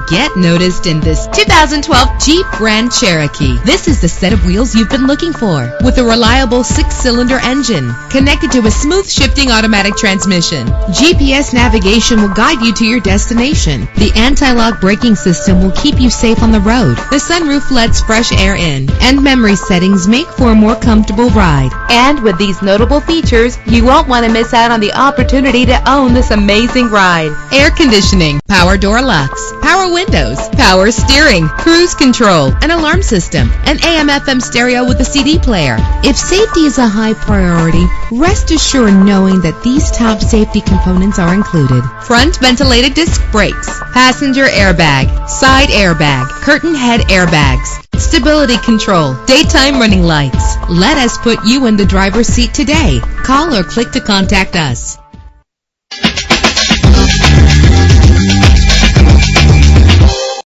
Get noticed in this 2012 Jeep Grand Cherokee. This is the set of wheels you've been looking for, with a reliable 6-cylinder engine connected to a smooth shifting automatic transmission. GPS navigation will guide you to your destination. The anti-lock braking system will keep you safe on the road. The sunroof lets fresh air in, and memory settings make for a more comfortable ride. And with these notable features, you won't want to miss out on the opportunity to own this amazing ride. Air conditioning, power door locks, power windows, power steering, cruise control, an alarm system, an AM/FM stereo with a CD player. If safety is a high priority, rest assured knowing that these top safety components are included: front ventilated disc brakes, passenger airbag, side airbag, curtain head airbags, stability control, daytime running lights. Let us put you in the driver's seat today. Call or click to contact us.